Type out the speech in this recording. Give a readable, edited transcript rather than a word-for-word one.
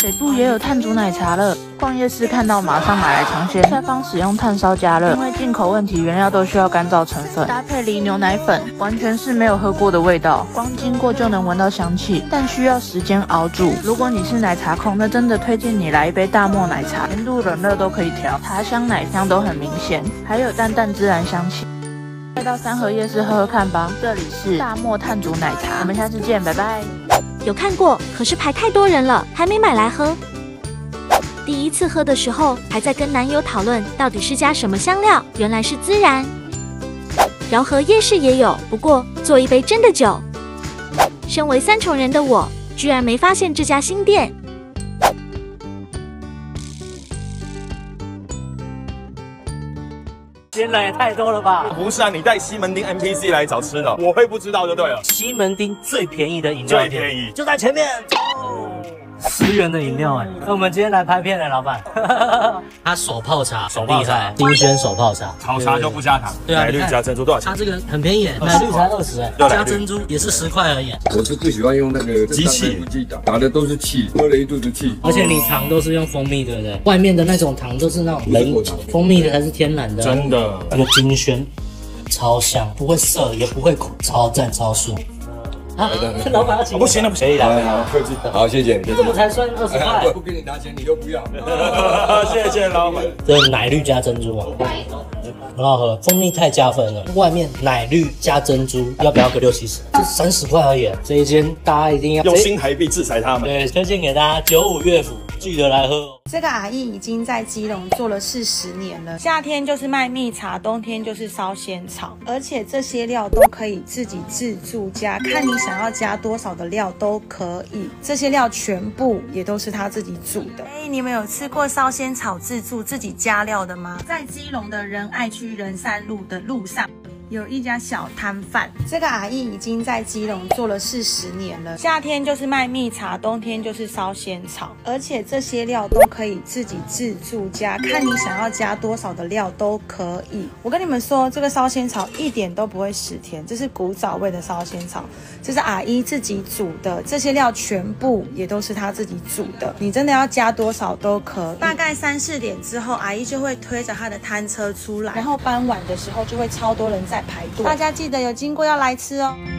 北部也有碳煮奶茶了，逛夜市看到马上买来尝鲜。下方使用炭烧加热，因为进口问题，原料都需要干燥成分，搭配梨牛奶粉，完全是没有喝过的味道，光经过就能闻到香气，但需要时间熬煮。如果你是奶茶控，那真的推荐你来一杯大漠奶茶，甜度冷热都可以调，茶香奶香都很明显，还有淡淡孜然香气。快到三和夜市喝喝看吧，这里是大漠炭煮奶茶，我们下次见，拜拜。 有看过，可是排太多人了，还没买来喝。第一次喝的时候，还在跟男友讨论到底是加什么香料，原来是孜然。饶河夜市也有，不过做一杯真的酒。身为三重人的我，居然没发现这家新店。 今天人也太多了吧？ 不是啊，你带西门町 NPC 来找吃的，我会不知道就对了。 西门町最便宜的饮料店， 最便宜就在前面。10元的饮料哎，那我们今天来拍片了，老板。他手泡茶， 手泡茶厉害，金萱手泡茶， 炒茶就不加糖， 对啊， 奶绿加珍珠多少钱？ 它这个很便宜，奶绿才20哎，加珍珠也是10块而已。 我是不喜欢用那个机器打的都是气，喝了一肚子气。 而且你糖都是用蜂蜜，对不对？外面的那种糖都是那种人蜂蜜的，才是天然的。 真的， 这个金萱超香，不会涩也不会苦，超赞超顺。啊，老板要请， 不行了不行， 可以的， 好，客气，好，谢谢。 这么才算20块？ 不给你拿钱，你又不要。 谢谢老板。 这奶绿加珍珠啊，很好喝，蜂蜜太加分了。外面奶绿加珍珠，要不要个60-70？这30块而已。这一间大家一定要用新台币制裁他们。 对，推荐给大家95乐府，记得来喝哦。 这个阿姨已经在基隆做了40年了，夏天就是卖蜜茶，冬天就是烧仙草，而且这些料都可以自己自助加，看你想要加多少的料都可以。这些料全部也都是他自己煮的。你们有吃过烧仙草自助自己加料的吗？在基隆的仁爱区仁善路的路上有一家小摊贩，这个阿姨已经在基隆做了40年了，夏天就是卖蜜茶，冬天就是烧仙草，而且这些料都可以自己自助加，看你想要加多少的料都可以。我跟你们说，这个烧仙草一点都不会死甜，这是古早味的烧仙草，这是阿姨自己煮的，这些料全部也都是她自己煮的，你真的要加多少都可以。大概3、4点之后，阿姨就会推着她的摊车出来，然后傍晚的时候就会超多人在排队，大家记得有经过要来吃哦。